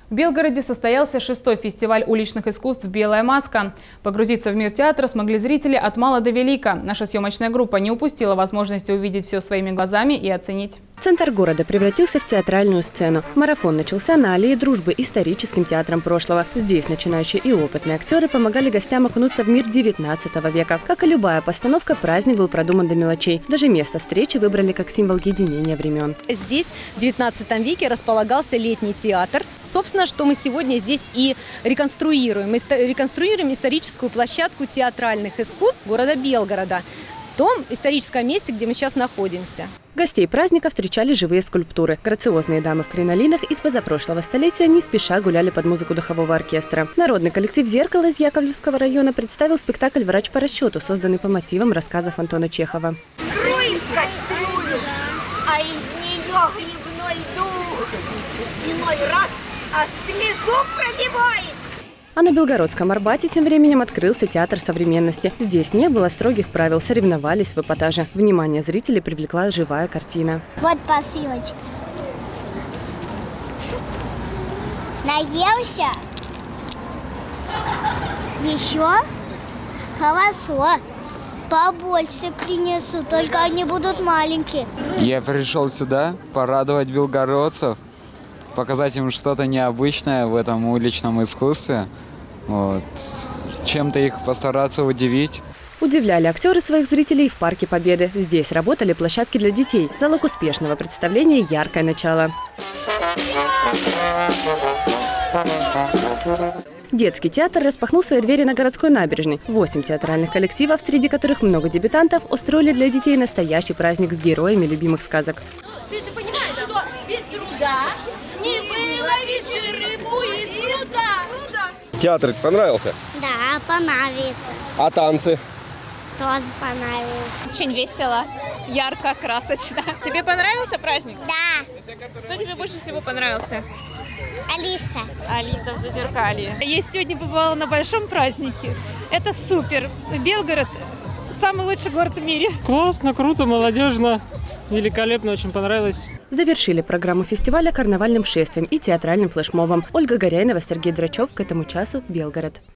В Белгороде состоялся 6-й фестиваль уличных искусств «Белая маска». Погрузиться в мир театра смогли зрители от мала до велика. Наша съемочная группа не упустила возможности увидеть все своими глазами и оценить. Центр города превратился в театральную сцену. Марафон начался на аллее Дружбы, историческим театром прошлого. Здесь начинающие и опытные актеры помогали гостям окунуться в мир 19 века. Как и любая постановка, праздник был продуман до мелочей. Даже место встречи выбрали как символ единения времен. Здесь в 19 веке располагался летний театр. Собственно, что мы сегодня здесь и реконструируем. Реконструируем историческую площадку театральных искусств города Белгорода. В том историческом месте, где мы сейчас находимся. Гостей праздника встречали живые скульптуры. Грациозные дамы в кринолинах из позапрошлого столетия не спеша гуляли под музыку духового оркестра. Народный коллектив «Зеркало» из Яковлевского района представил спектакль «Врач по расчету», созданный по мотивам рассказов Антона Чехова. Кроет кастрюлю, а из нее грибной дух. Иной раз слезу пробивает. А на Белгородском Арбате тем временем открылся театр современности. Здесь не было строгих правил, соревновались в эпатаже. Внимание зрителей привлекла живая картина. Вот посылочка. Наелся? Еще? Хорошо. Побольше принесу, только они будут маленькие. Я пришел сюда порадовать белгородцев, показать им что-то необычное в этом уличном искусстве. Вот. Чем-то их постараться удивить. Удивляли актеры своих зрителей в Парке Победы. Здесь работали площадки для детей. Залог успешного представления – яркое начало. Детский театр распахнул свои двери на городской набережной. 8 театральных коллективов, среди которых много дебютантов, устроили для детей настоящий праздник с героями любимых сказок. Ты же понимаешь, что без труда не выловишь рыбу из пруда. Театр понравился? Да, понравился. А танцы? Тоже понравилось. Очень весело, ярко, красочно. Тебе понравился праздник? Да. Кто тебе больше всего понравился? Алиса. Алиса в Зазеркалье. Я сегодня побывала на большом празднике. Это супер. Белгород – самый лучший город в мире. Классно, круто, молодежно. Великолепно, очень понравилось. Завершили программу фестиваля карнавальным шествием и театральным флешмобом. Ольга Горяйнова, Сергей Драчев. К этому часу Белгород.